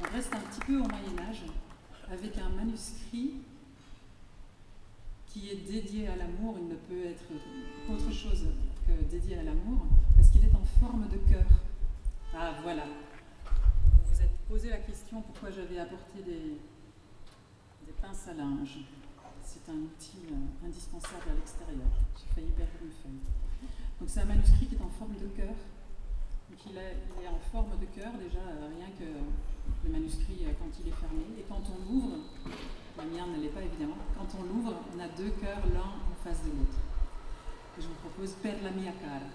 reste un petit peu au Moyen-Âge, avec un manuscrit qui est dédié à l'amour. Il ne peut être autre chose que dédié à l'amour, parce qu'il est en forme de cœur. Ah, voilà. Vous vous êtes posé la question pourquoi j'avais apporté des pinces à linge. C'est un outil indispensable à l'extérieur. J'ai failli perdre une feuille. Donc c'est un manuscrit qui est en forme de cœur. Donc il est en forme de cœur, déjà, rien que le manuscrit quand il est fermé. Et quand on l'ouvre, la mienne ne l'est pas évidemment, quand on l'ouvre, on a deux cœurs l'un en face de l'autre. Et je vous propose Per la mia cara.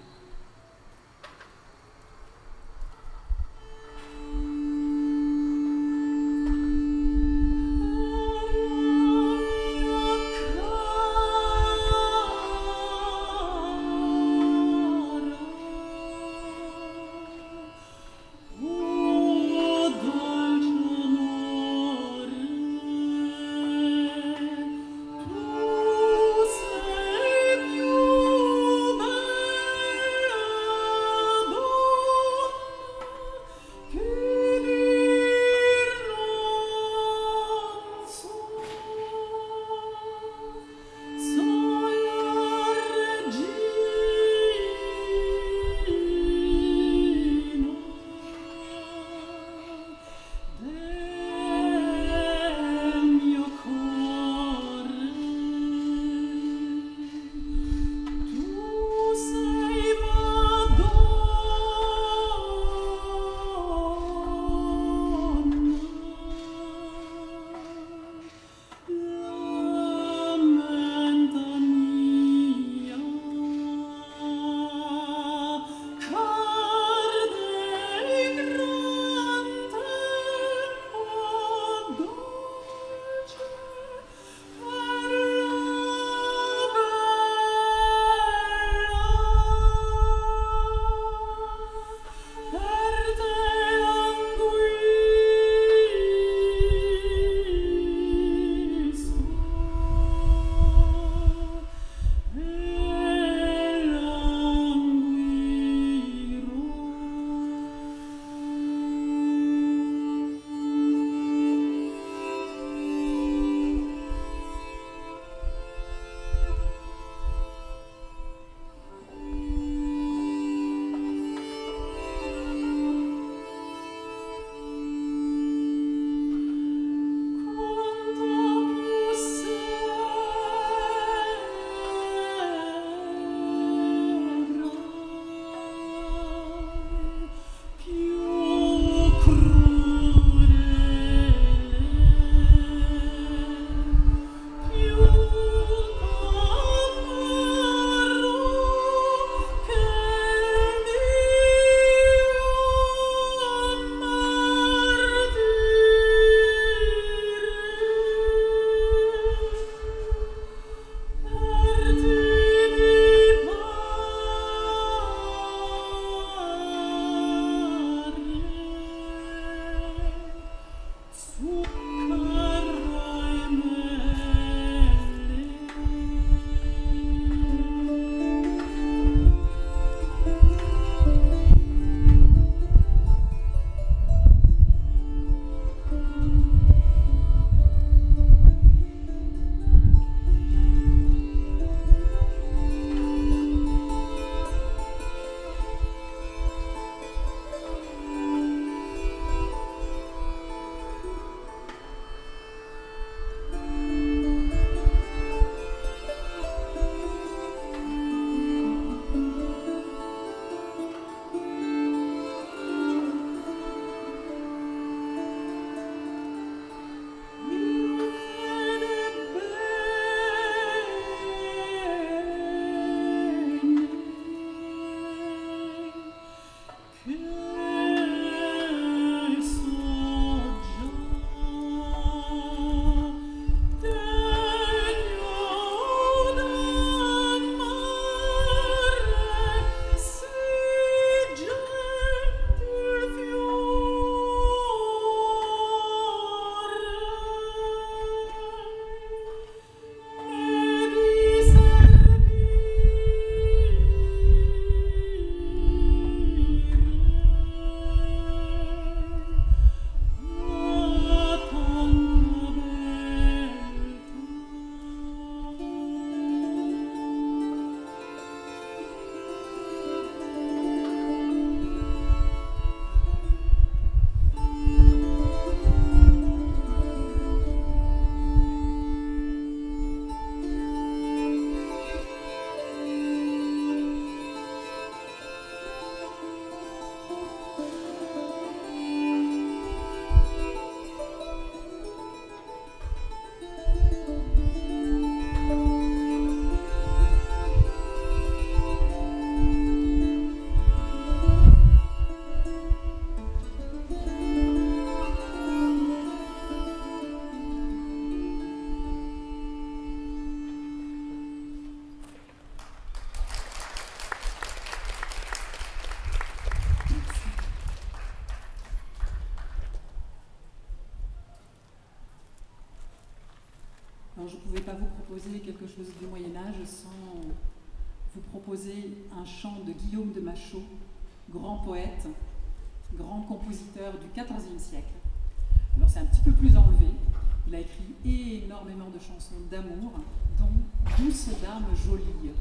Alors je ne pouvais pas vous proposer quelque chose du Moyen-Âge sans vous proposer un chant de Guillaume de Machaut, grand poète, grand compositeur du XIVe siècle. Alors c'est un petit peu plus enlevé, il a écrit énormément de chansons d'amour, dont Douce dame jolie.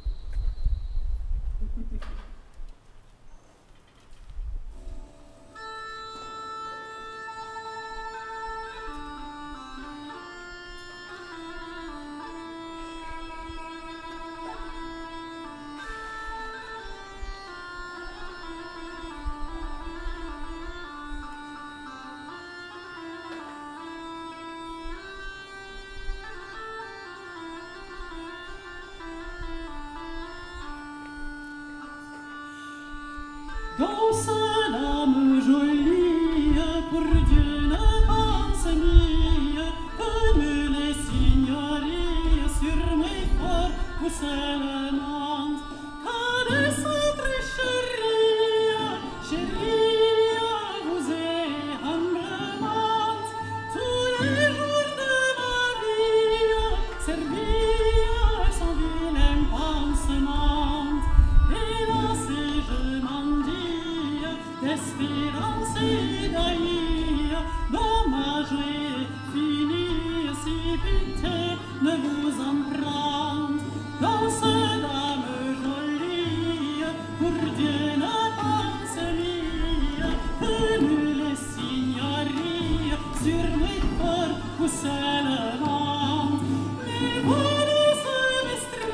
Douce dame jolie, pour Dieu ne pense ni, comme les signories sur mes corps vous seulement, qu'à très chérie, chérie, vous est humblement, tous les jours de ma vie, servir sans vilain pansement, et là c'est je m'en dis, d'espérance et d'aïe, dommage et fini, si pitié ne vous en prend. Douce dame jolie, pour Dieu ne pense ni, que nous les signories sur mes corps vous seulement. Mais vous douce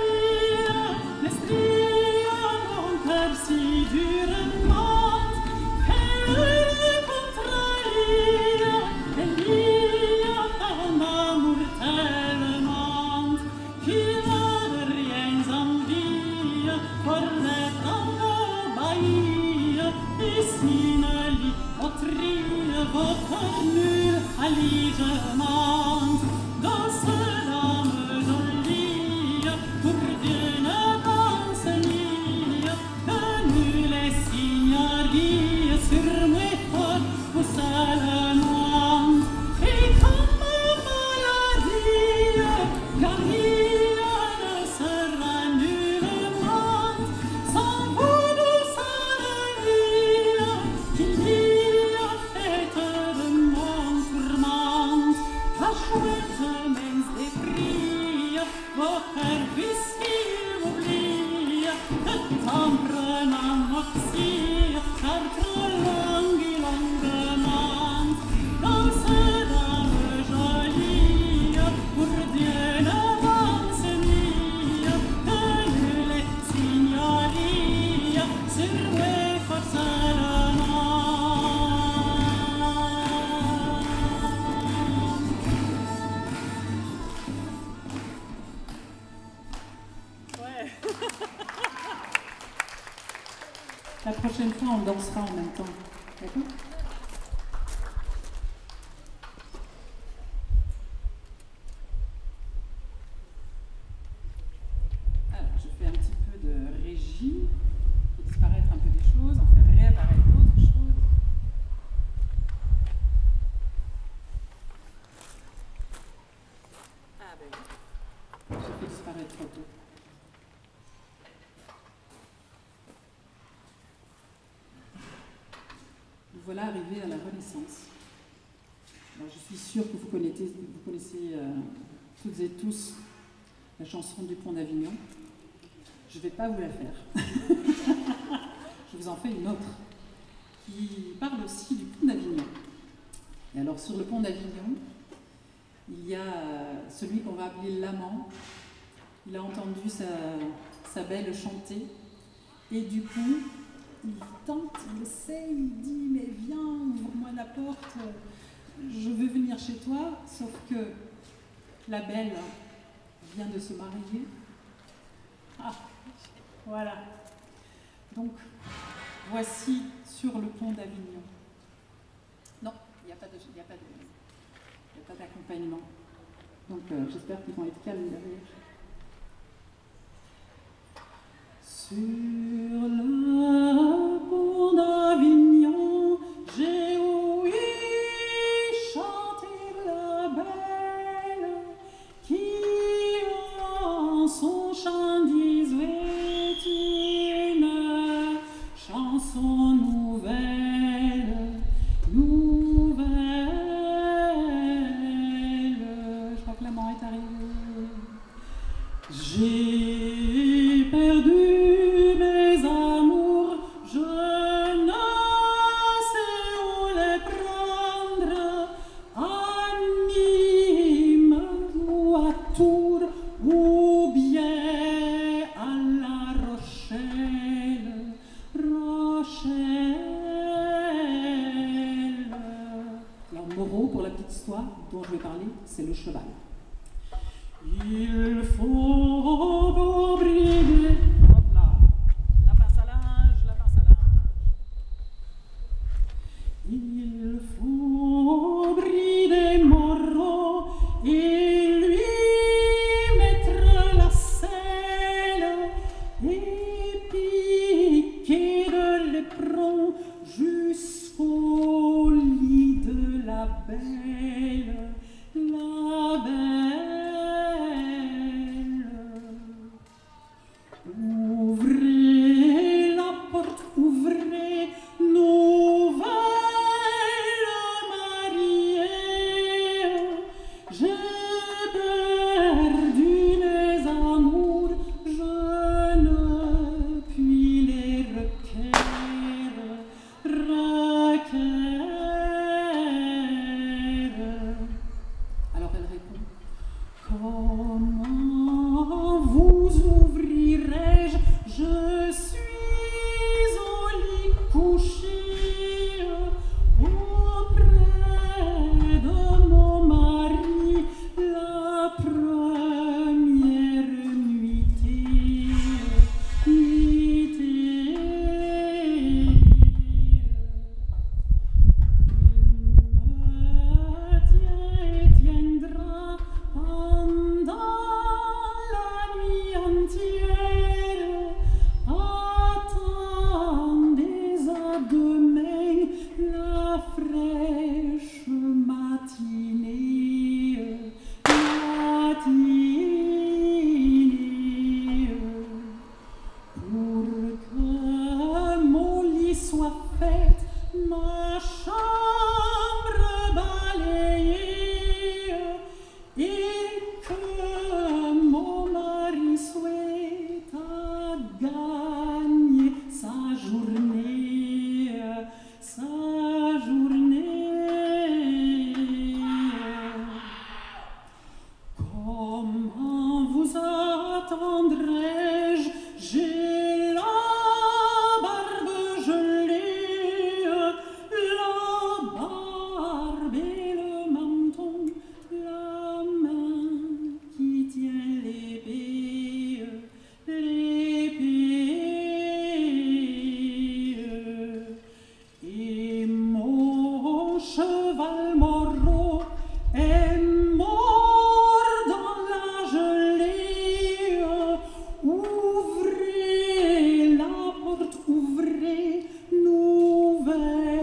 mestria, mon cœur si durement, qu'elle contrarie, elle lie en amour tellement, qu'il n'a de rien envie, pour l'être en bailli, ici ne lit autrie, votre nul allégeement. Douce dame jolie, pour Dieu ne pense ni, que nous les signories sur mes corps vous seulement. Et comme maladie, car rien ne sera nullement sans vous, douce vie, qu'il y a été de mon tourment. La chouette mince d'esprit, vos cœurs puisqu'ils m'oublient, que en prenant oxy, car trop long et longuement. Douce dame jolie, pour Dieu ne pense ni, que nous les signories sur mes corps seulement. Ouais. La prochaine fois, on dansera en même temps. D'accord ? Alors, je fais un petit peu de régie. On fait disparaître un peu des choses, on fait réapparaître d'autres choses. Ah ben oui. J'ai fait disparaître photo. Nous voilà arrivés à la Renaissance. Alors, je suis sûre que vous connaissez toutes et tous la chanson du Pont d'Avignon. Je ne vais pas vous la faire. Je vous en fais une autre qui parle aussi du Pont d'Avignon. Et alors, sur le Pont d'Avignon, il y a celui qu'on va appeler l'amant. Il a entendu sa belle chanter et du coup, il tente, il essaie, il dit « mais viens, ouvre-moi la porte, je veux venir chez toi », sauf que la belle vient de se marier. Ah, voilà. Donc, voici sur le Pont d'Avignon. Non, il n'y a pas d'accompagnement. Donc, j'espère qu'ils vont être calmes derrière. Sur le pont d'Avignon, j'ai ouï chanter la belle qui la petite histoire dont je vais parler, c'est le cheval. Il faut brider. Hop là. La pince à linge, la pince à linge. Il faut brider Moreau et lui mettre la selle et piquer de l'éperon jusqu'au lit de la belle, la belle. Ouvrez la porte, ouvrez, nouvelle mariée. J'ai perdu mes amours, je ne puis les requérir, requérir. Alors elle répond, Comment vous ouvrirai-je? Je suis au lit couché auprès de mon mari la première nuitée. Il me tiendra pendant la nuit entière. Attendez à demain la fraîche matinée. Pour que mon lit soit fait, ma chambre balayée, et que mon mari souhaite à gagner sa journée, sa journée. Comment vous attendrai-je? J'ai la barbe gelée, la barbe et le menton, la main qui tient l'épée, l'épée. Et mon cheval Moreau est mort dans la gelée. Ouvrez la porte, ouvrez, nouvelle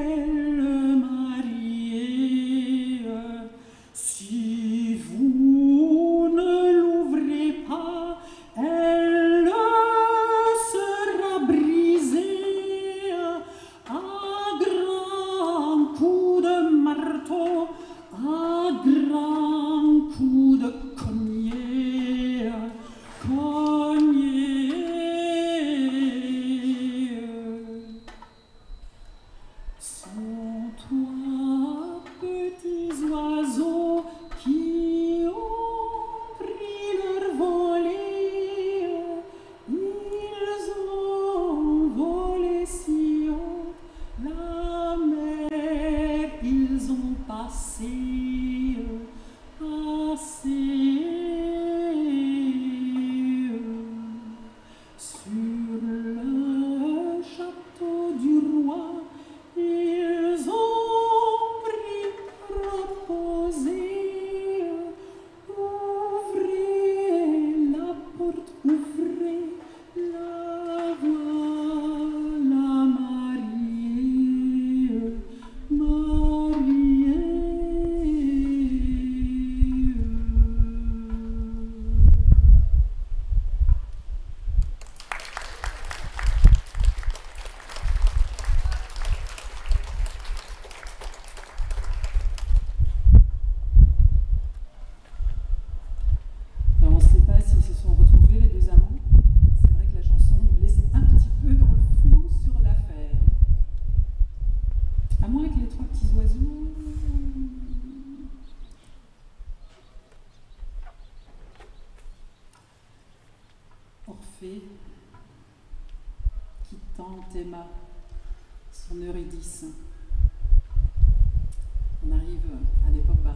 mariée. Si vous ne l'ouvrez pas, elle sera brisée à grands coups de marteau, à grands coups de cogné, cogné. Sont toi petits oiseaux qui ont pris leur volée, ils ont volé si haut la mer, ils ont passé, sur le château du roi. Ils ont pris reposer. Ouvrez la porte, ouvrez, la voilà mariée, mariée. alors on ne sait pas s'ils se sont retrouvés les deux amants. C'est vrai que la chanson nous laisse un petit peu dans le flou sur l'affaire. À moins que les trois petits oiseaux... Orphée, qui tant aima son Eurydice. On arrive à l'époque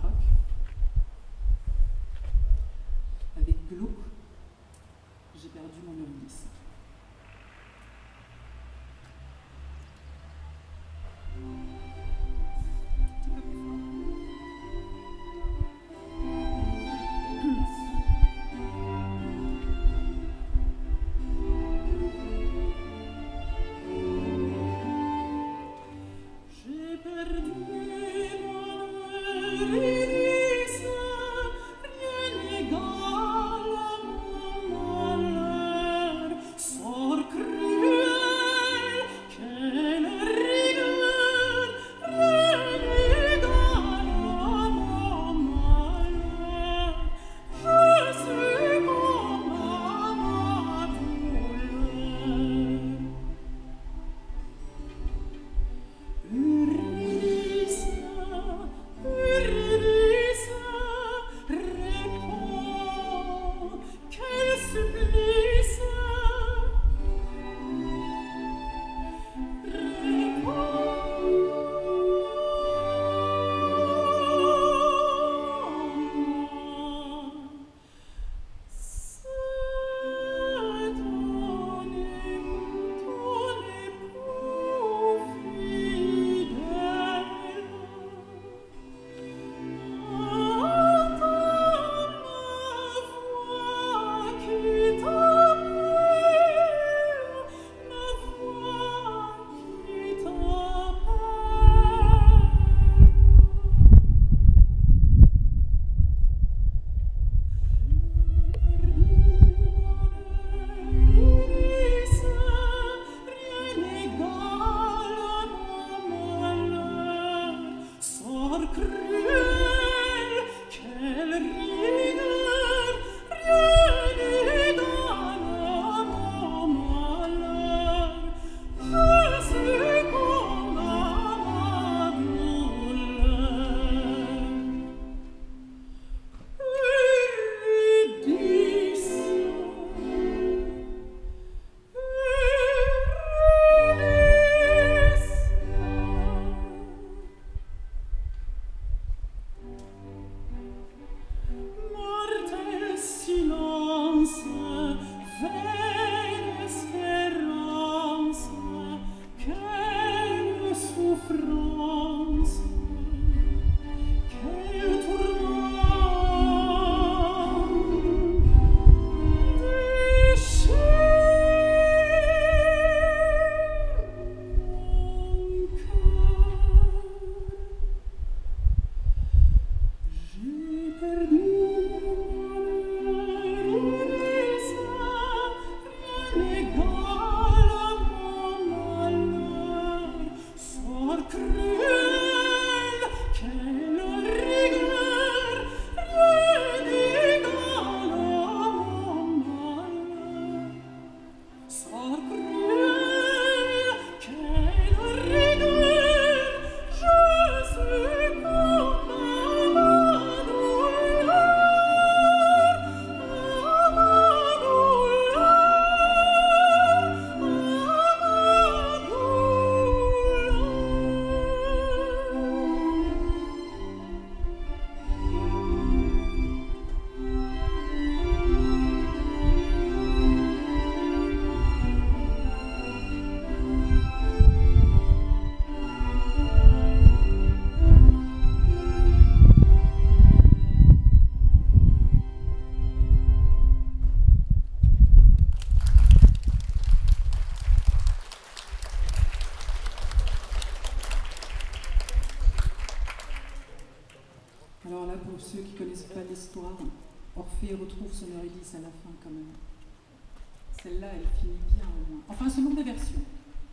Alors là, pour ceux qui ne connaissent pas l'histoire, Orphée retrouve son Eurydice à la fin quand même. Celle-là, elle finit bien au moins. Enfin, selon les versions.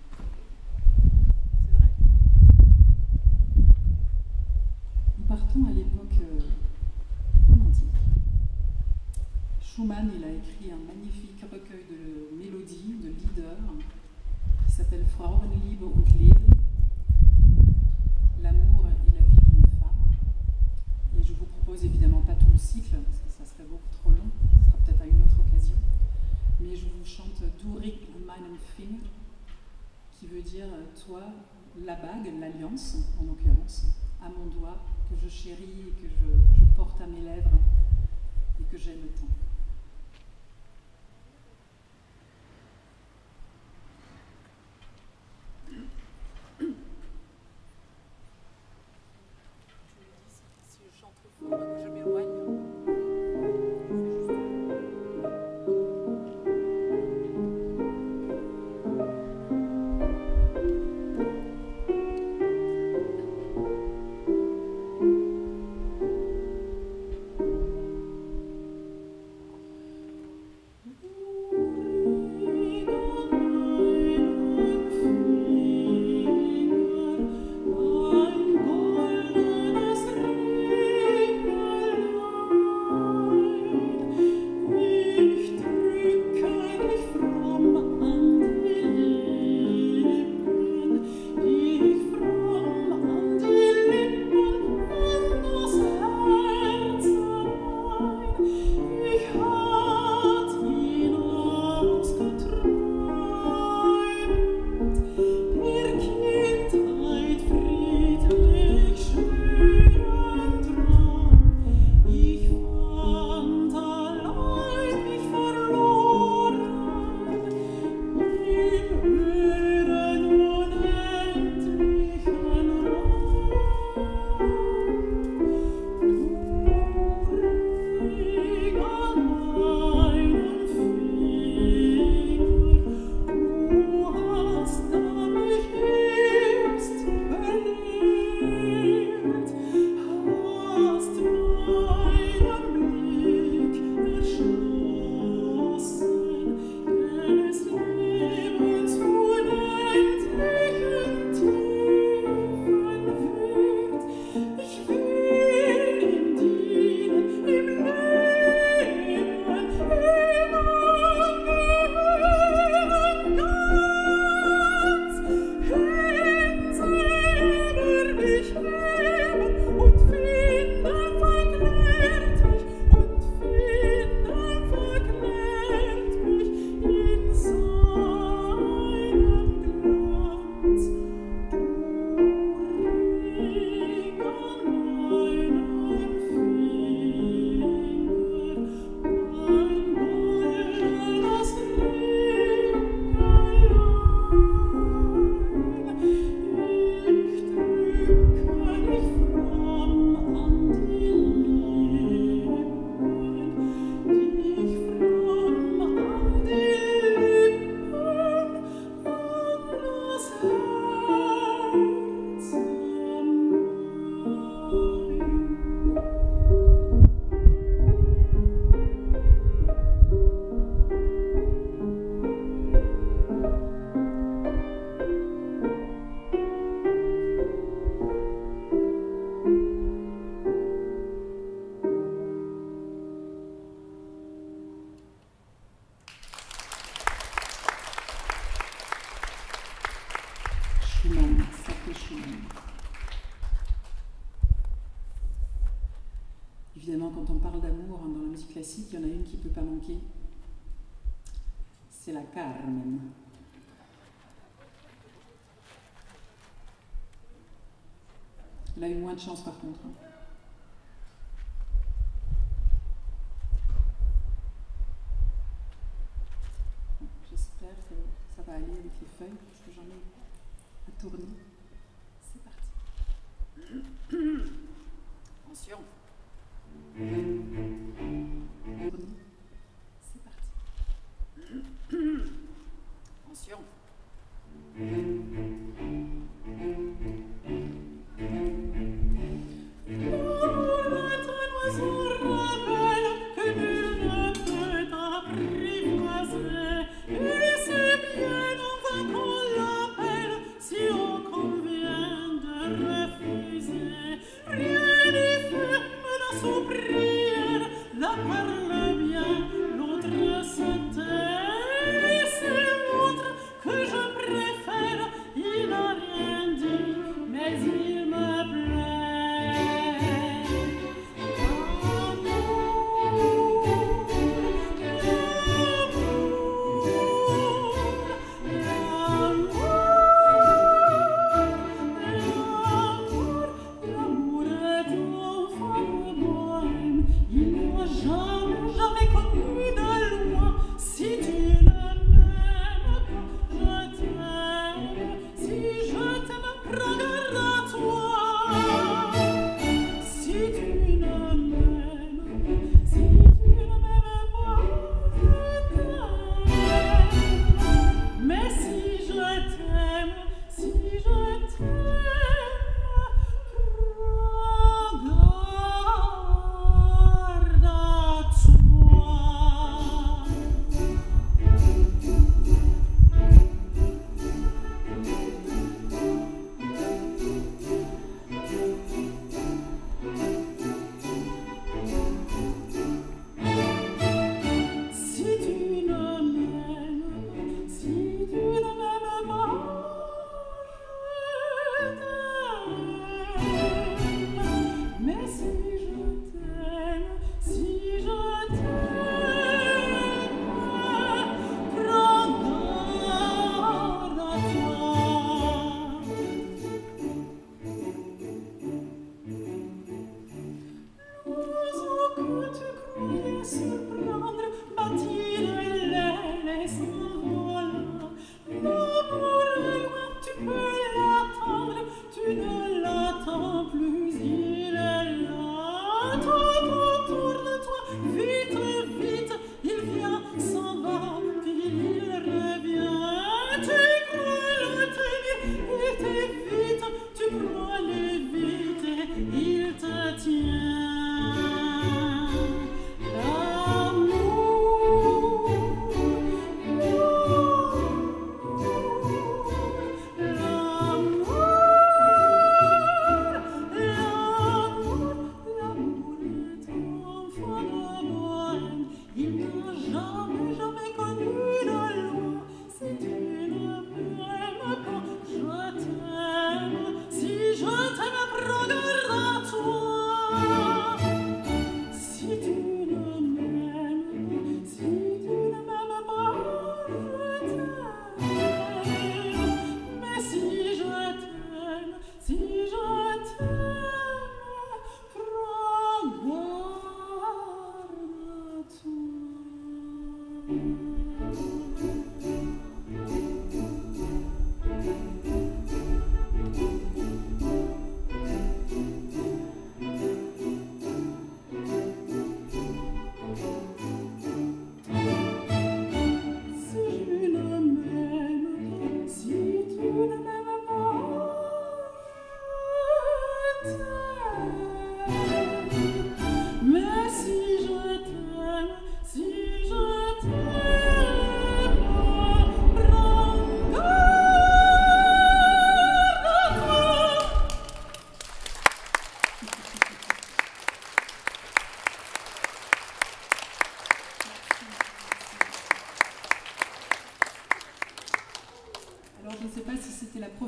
C'est vrai. Nous partons à l'époque romantique. Schumann, il a écrit un magnifique recueil de mélodies, de lieder, qui s'appelle Frauenliebe und Leben, l'amour et la vie d'une femme. Et je vous propose évidemment pas tout le cycle, parce que ça serait beaucoup trop long, ce sera peut-être à une autre occasion. Mais je vous chante Du Ring an meinem Finger, qui veut dire toi, la bague, l'alliance en l'occurrence, à mon doigt, que je chéris et que je porte à mes lèvres et que j'aime tant. Si je chante trop fort, que je m'éloigne. Évidemment, quand on parle d'amour dans la musique classique, il y en a une qui ne peut pas manquer. C'est la Carmen. Elle a eu moins de chance par contre. J'espère que ça va aller avec les feuilles, parce que j'en ai à tourner. C'est parti. Attention. C'est parti. Attention.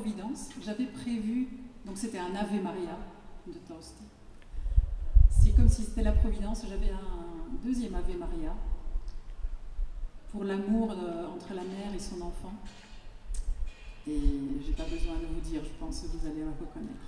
J'avais prévu, donc c'était un Ave Maria de Tosti. C'est comme si c'était la Providence, j'avais un deuxième Ave Maria pour l'amour entre la mère et son enfant. Et j'ai pas besoin de vous dire, je pense que vous allez la reconnaître.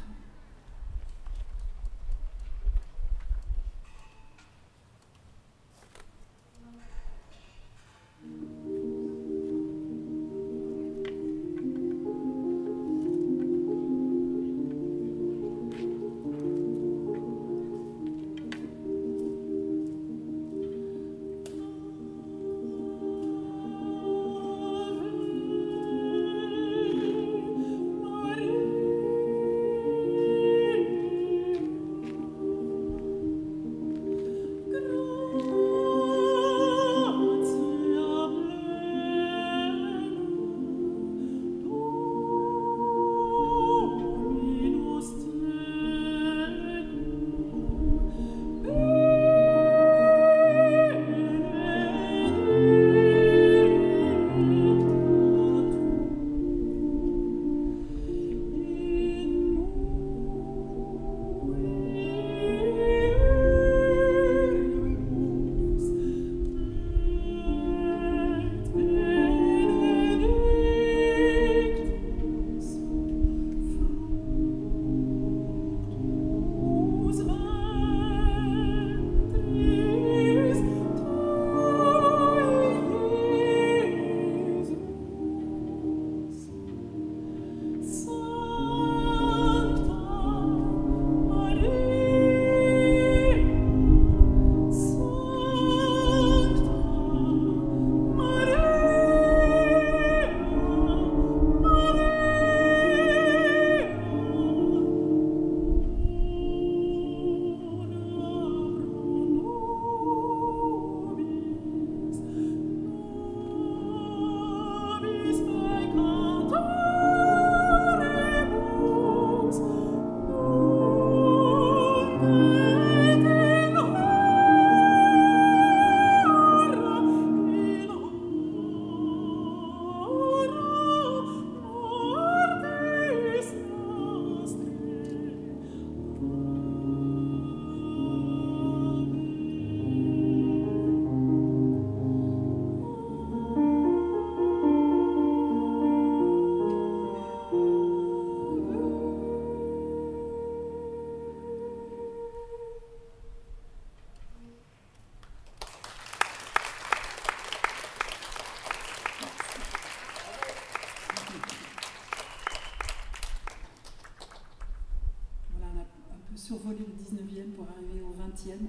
Survoler le 19e pour arriver au 20e.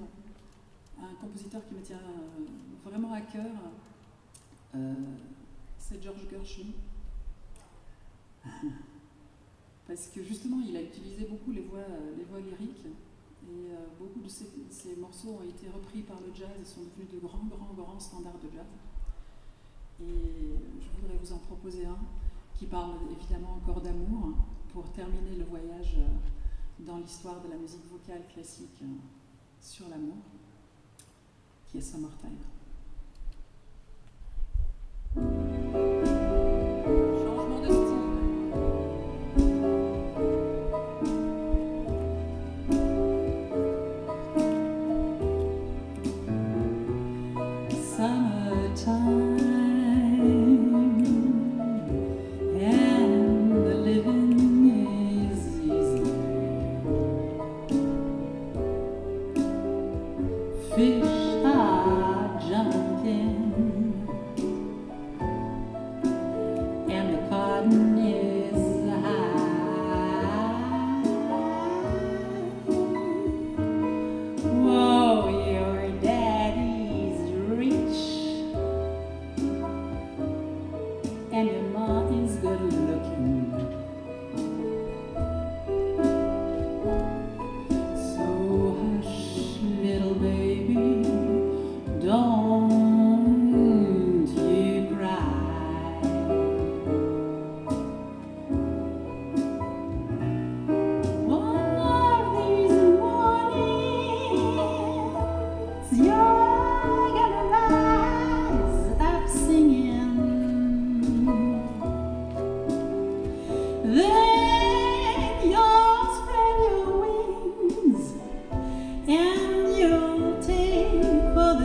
Un compositeur qui me tient vraiment à cœur, c'est George Gershwin. Parce que justement, il a utilisé beaucoup les voix lyriques et beaucoup de ces morceaux ont été repris par le jazz et sont devenus de grands standards de jazz. Et je voudrais vous en proposer un qui parle évidemment encore d'amour pour terminer le voyage dans l'histoire de la musique vocale classique sur l'amour, qui est Summertime. Changement de style. Summertime. Fish are jumping and the cotton is high. Whoa, your daddy's rich and your mom is good looking. So hush, little baby,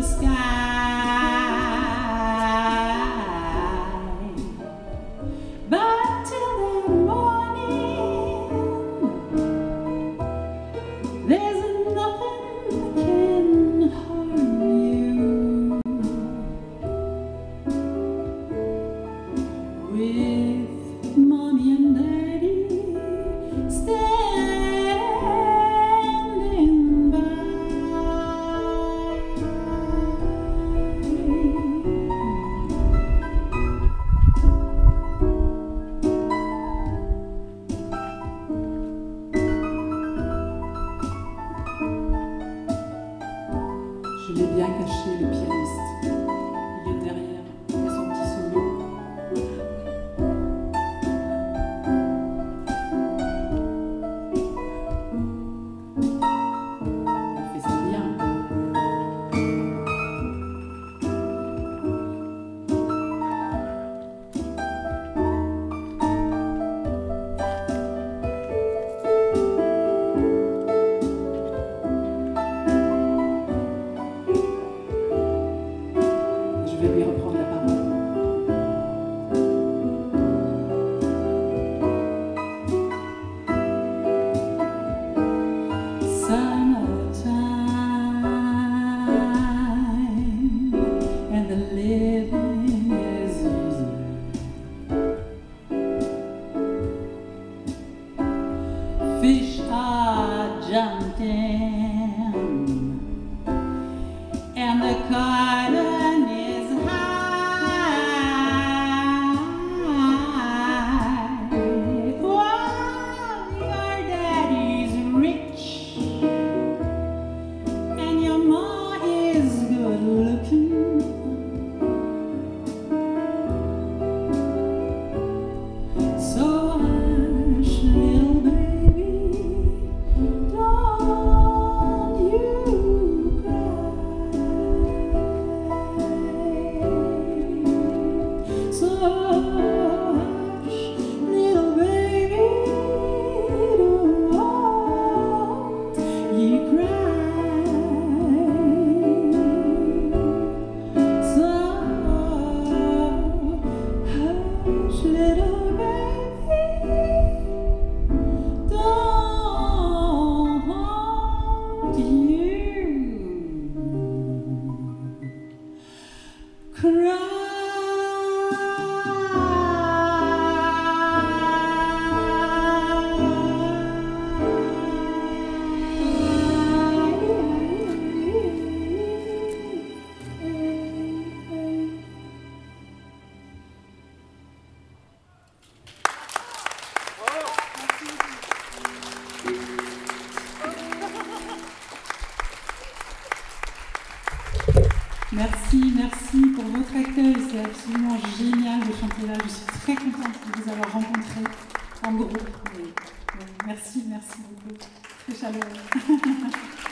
Merci pour votre accueil, c'est absolument génial de chanter là, je suis très contente de vous avoir rencontré en groupe. Merci beaucoup, très chaleureux.